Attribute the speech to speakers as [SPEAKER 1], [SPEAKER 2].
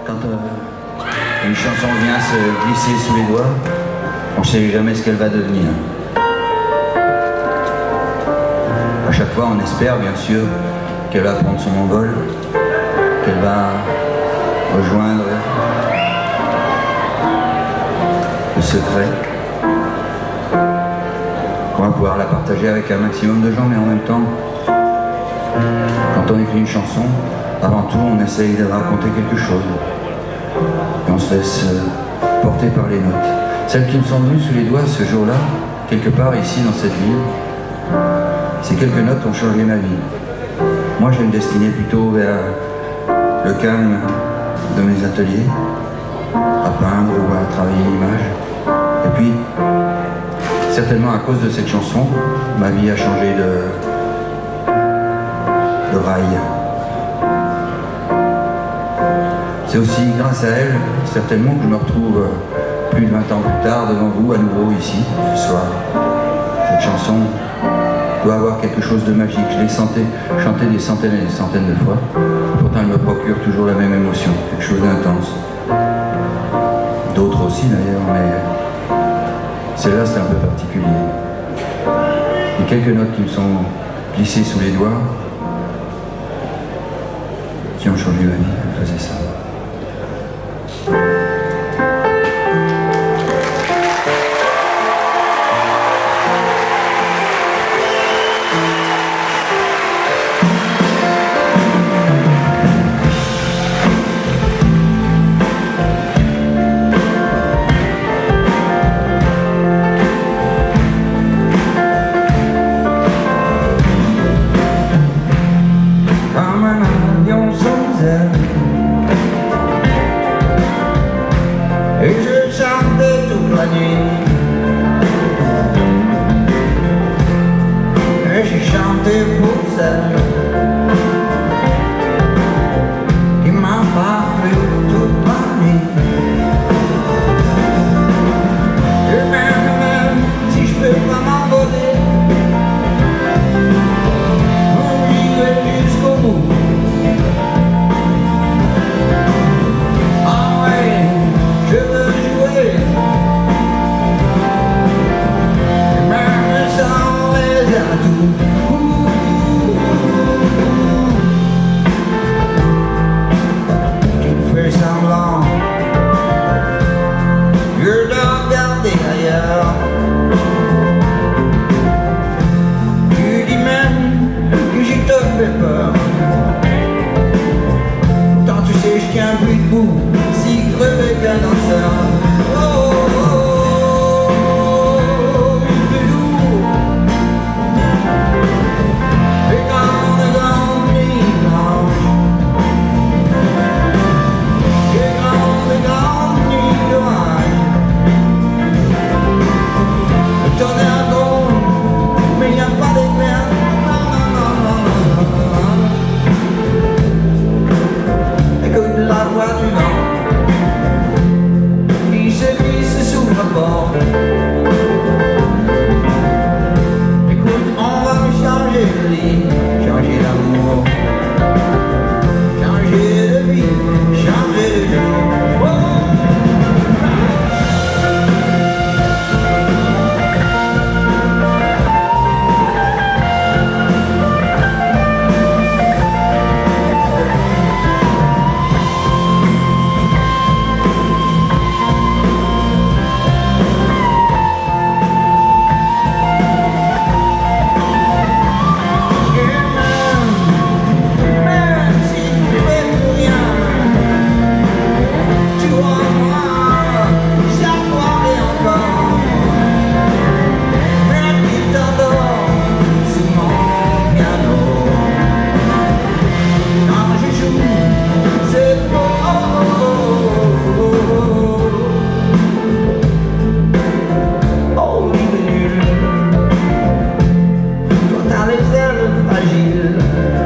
[SPEAKER 1] quand une chanson vient se glisser sous les doigts, on ne sait jamais ce qu'elle va devenir. À chaque fois, on espère bien sûr qu'elle va prendre son envol, qu'elle va rejoindre le secret, qu'on va pouvoir la partager avec un maximum de gens, mais en même temps, quand on écrit une chanson, avant tout, on essaye de raconter quelque chose. Et on se laisse porter par les notes. Celles qui me sont venues sous les doigts ce jour-là, quelque part ici dans cette ville, ces quelques notes ont changé ma vie. Moi, j'ai une destinée plutôt vers le calme de mes ateliers, à peindre ou à travailler l'image. Et puis, certainement à cause de cette chanson, ma vie a changé de rail. C'est aussi grâce à elle, certainement, que je me retrouve plus de 20 ans plus tard devant vous, à nouveau ici, ce soir. Cette chanson doit avoir quelque chose de magique. Je l'ai chanté des centaines et des centaines de fois. Pourtant, elle me procure toujours la même émotion, quelque chose d'intense. D'autres aussi d'ailleurs, mais celle-là, c'est un peu particulier. Les quelques notes qui me sont glissées sous les doigts, qui ont changé ma vie, elles faisaient ça.
[SPEAKER 2] Et je chantais toute la nuit. Et j'ai chanté pour celle qui m'a pas plu toute la nuit. Et même si je peux pas m'envoler, on j'irai jusqu'au bout. Pourtant tu sais je tiens plus debout, si crevé qu'un danseur. Oh, oh, oh, il fait lourd. Les grandes nuits blanches, les grandes nuits d'orage. Le tonnerre gronde, mais il n'y a pas d'éclair. La voix du vent qui se glisse sous le bord. Écoute, on va changer de lit, changer d'amour, changer de vie, changer de jour. Fragile.